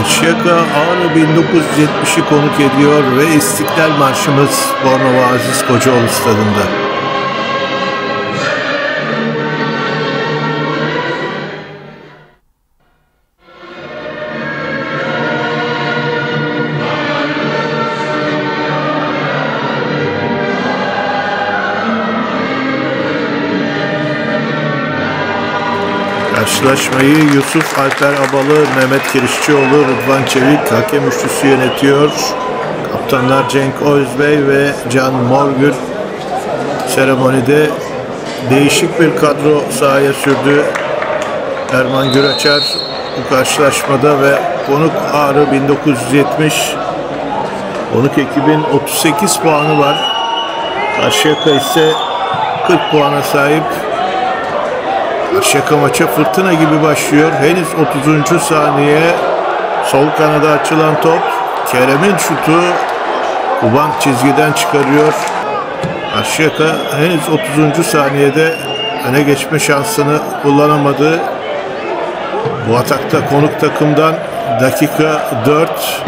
Karşıyaka Ağrı 1970'i konuk ediyor ve İstiklal Marşımız Bornova Aziz Kocaoğlu Stadı'nda. Karşılaşmayı Yusuf Alper Abalı, Mehmet Kirişçioğlu, Rıdvan Çevik hakem üçlüsü yönetiyor. Kaptanlar Cenk Özbey ve Can Morgül. Seremonide değişik bir kadro sahaya sürdü. Erman Güraçar bu karşılaşmada ve konuk Ağrı 1970. Konuk ekibin 38 puanı var. Karşıyaka ise 40 puana sahip. Karşıyaka maça fırtına gibi başlıyor. Henüz 30. saniye. Sol kanada açılan top. Kerem'in şutu. Kuban çizgiden çıkarıyor. Karşıyaka henüz 30. saniyede öne geçme şansını kullanamadı. Bu atakta konuk takımdan dakika 4.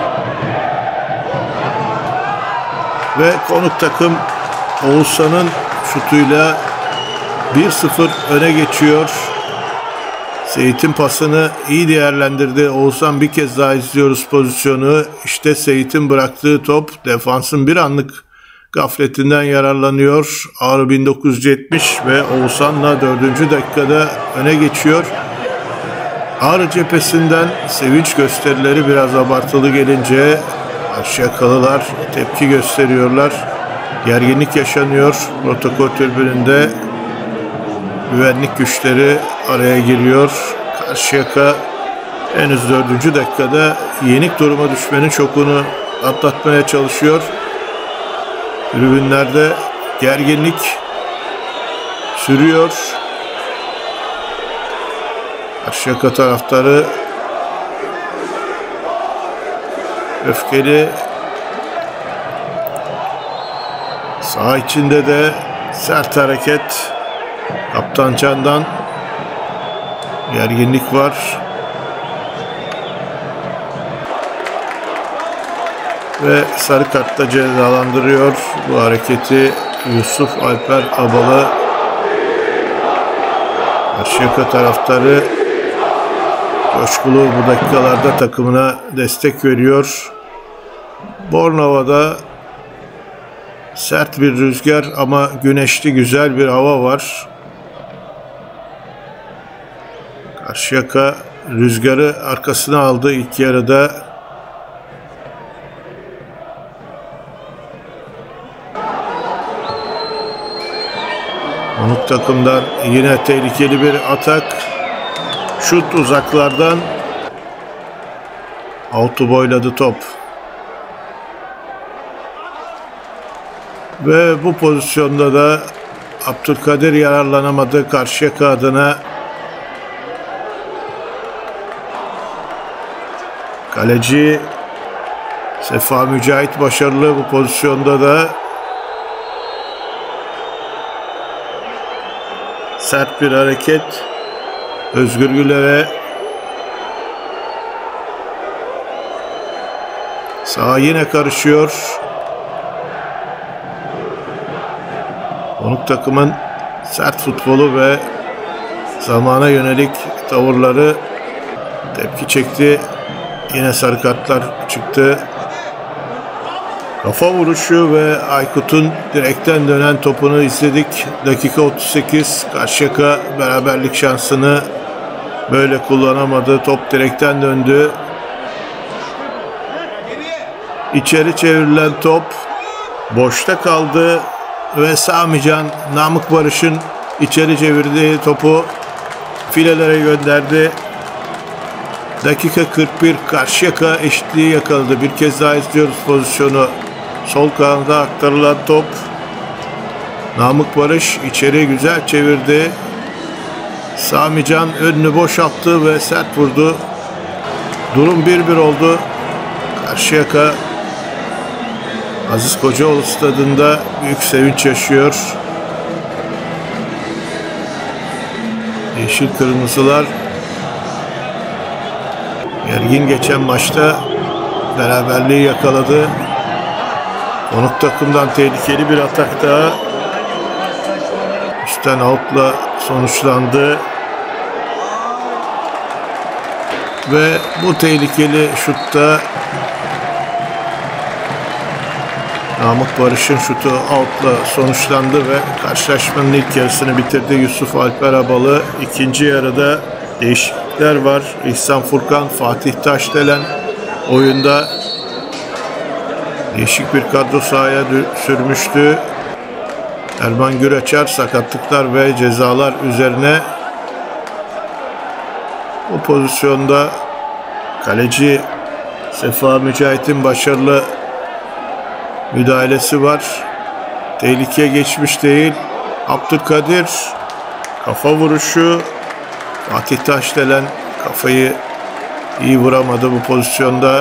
Ve konuk takım Oğuzhan'ın şutuyla 1-0 öne geçiyor. Seyit'in pasını iyi değerlendirdi. Oğuzhan, bir kez daha izliyoruz pozisyonu. İşte Seyit'in bıraktığı top. Defansın bir anlık gafletinden yararlanıyor. Ağrı 1970 ve Oğuzhan'la 4. dakikada öne geçiyor. Ağrı cephesinden sevinç gösterileri biraz abartılı gelince Karşıyakalılar tepki gösteriyorlar. Gerginlik yaşanıyor protokol tribününde. Güvenlik güçleri araya giriyor. Karşıyaka henüz 4. dakikada yenik duruma düşmenin şokunu atlatmaya çalışıyor. Tribünlerde gerginlik sürüyor. Karşıyaka taraftarı öfkeli. Saha içinde de sert hareket. Kaptan Can'dan gerginlik var. Ve sarı kartla cezalandırıyor bu hareketi Yusuf Alper Abalı. Karşıyaka taraftarı coşkulu bu dakikalarda takımına destek veriyor. Bornova'da sert bir rüzgar ama güneşli güzel bir hava var. Karşıyaka rüzgarı arkasına aldı ilk yarıda. Konuk takımdan yine tehlikeli bir atak. Şut uzaklardan. Out'u boyladı top. Ve bu pozisyonda da Abdülkadir yararlanamadı Karşıyaka adına. Kaleci Sefa Mücahit başarılı bu pozisyonda da. Sert bir hareket. Özgür Güler'e. Saha yine karışıyor. Konuk takımın sert futbolu ve zamana yönelik tavırları tepki çekti. Yine sarı kartlar çıktı. Kafa vuruşu ve Aykut'un direkten dönen topunu izledik. Dakika 38. Karşıyaka beraberlik şansını böyle kullanamadı. Top direkten döndü. İçeri çevrilen top boşta kaldı ve Samican, Namık Barış'ın içeri çevirdiği topu filelere gönderdi. Dakika 41. Karşıyaka eşitliği yakaladı. Bir kez daha izliyoruz pozisyonu. Sol kanada aktarılan top. Namık Barış içeri güzel çevirdi. Samican önünü boşalttı ve sert vurdu. Durum 1-1 oldu. Karşıyaka Aziz Kocaoğlu Stadı'nda büyük sevinç yaşıyor. Yeşil kırmızılar Ergin geçen maçta beraberliği yakaladı. Konuk takımdan tehlikeli bir atak daha. Üstten out'la sonuçlandı. Ve bu tehlikeli şutta Namık Barış'ın şutu out'la sonuçlandı ve karşılaşmanın ilk yarısını bitirdi Yusuf Alper Abalı. İkinci yarıda değişiklikler var. İhsan Furkan, Fatih Taşdelen oyunda değişik bir kadro sahaya sürmüştü. Erman Güreçer sakatlıklar ve cezalar üzerine bu pozisyonda kaleci Sefa Mücahit'in başarılı müdahalesi var. Tehlikeye geçmiş değil. Abdülkadir kafa vuruşu. Fatih Taşdelen kafayı iyi vuramadı bu pozisyonda.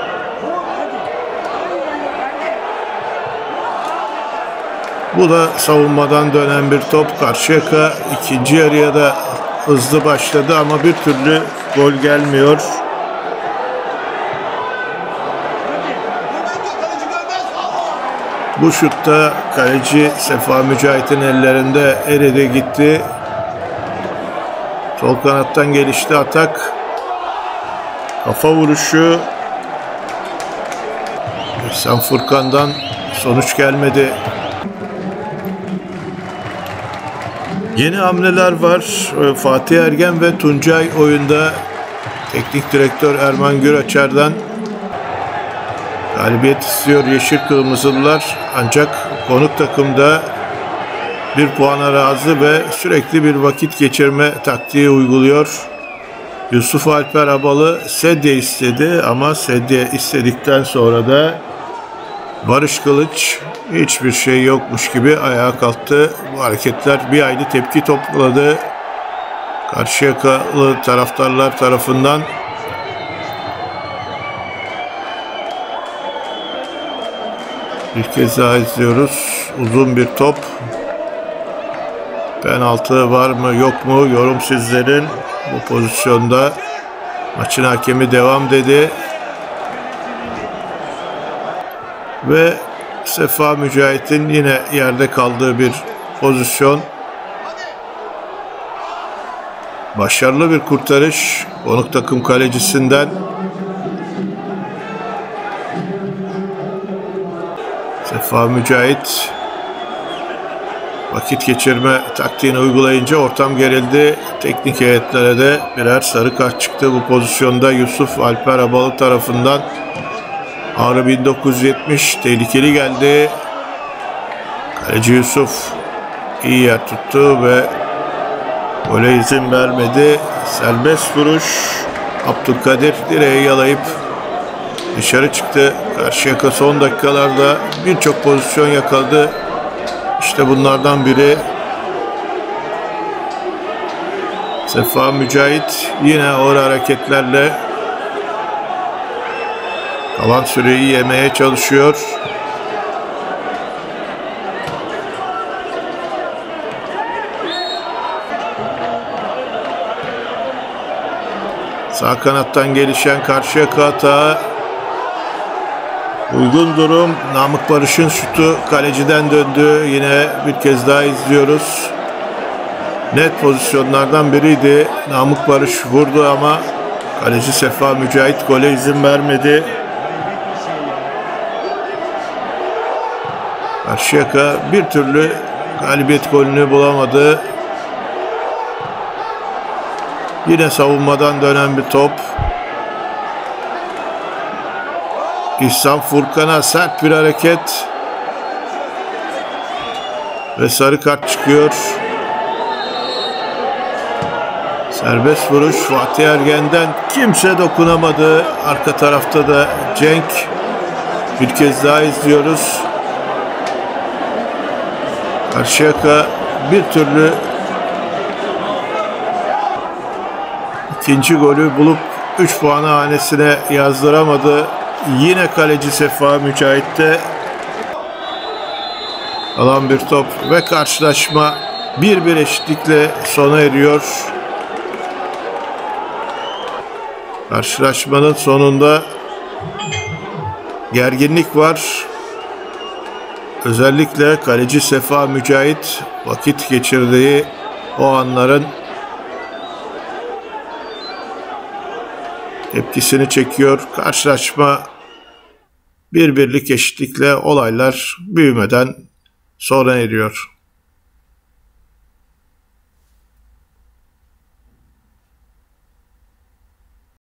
Bu da savunmadan dönen bir top. Karşıyaka ikinci yarıya da hızlı başladı ama bir türlü gol gelmiyor. Bu şutta kaleci Sefa Mücahit'in ellerinde eridi gitti. Sol kanattan gelişti atak. Kafa vuruşu. İhsan Furkan'dan sonuç gelmedi. Yeni hamleler var. Fatih Ergen ve Tuncay oyunda. Teknik direktör Erman Güreçer'den galibiyet istiyor Yeşil Kırmızılılar. Ancak konuk takımda bir puana razı ve sürekli bir vakit geçirme taktiği uyguluyor. Yusuf Alper Abalı sedye istedi ama sedye istedikten sonra da Barış Kılıç hiçbir şey yokmuş gibi ayağa kalktı. Bu hareketler bir hayli tepki topladı. Karşıyakalı taraftarlar tarafından. Bir kez daha izliyoruz. Uzun bir top. Penaltı var mı yok mu? Yorum sizlerin. Bu pozisyonda maçın hakemi devam dedi. Ve Sefa Mücahit'in yine yerde kaldığı bir pozisyon. Başarılı bir kurtarış konuk takım kalecisinden. Sefa Mücahit vakit geçirme taktiğini uygulayınca ortam gerildi. Teknik heyetlere de birer sarı kart çıktı bu pozisyonda Yusuf Alper Abalı tarafından. Ağrı 1970 tehlikeli geldi. Kaleci Yusuf iyi yer tuttu ve gole izin vermedi. Serbest vuruş. Abdülkadir direği yalayıp dışarı çıktı. Karşıyaka son dakikalarda birçok pozisyon yakaladı. İşte bunlardan biri. Sefa Mücahit yine ağır hareketlerle kalan süreyi yemeye çalışıyor. Sağ kanattan gelişen Karşıyaka hata. Uygun durum. Namık Barış'ın şutu kaleciden döndü. Yine bir kez daha izliyoruz. Net pozisyonlardan biriydi. Namık Barış vurdu ama kaleci Sefa Mücahit gole izin vermedi. Karşıyaka bir türlü galibiyet golünü bulamadı. Yine savunmadan dönen bir top. İhsan Furkan'a sert bir hareket. Ve sarı kart çıkıyor. Serbest vuruş Fatih Ergen'den kimse dokunamadı. Arka tarafta da Cenk. Bir kez daha izliyoruz. Karşıyaka bir türlü ikinci golü bulup 3 puanı hanesine yazdıramadı. Yine kaleci Sefa Mücahit'te alan bir top ve karşılaşma 1-1 eşitlikle sona eriyor. Karşılaşmanın sonunda gerginlik var. Özellikle kaleci Sefa Mücahit vakit geçirdiği o anların tepkisini çekiyor. Karşılaşma bir birlik eşitlikle, olaylar büyümeden sona eriyor.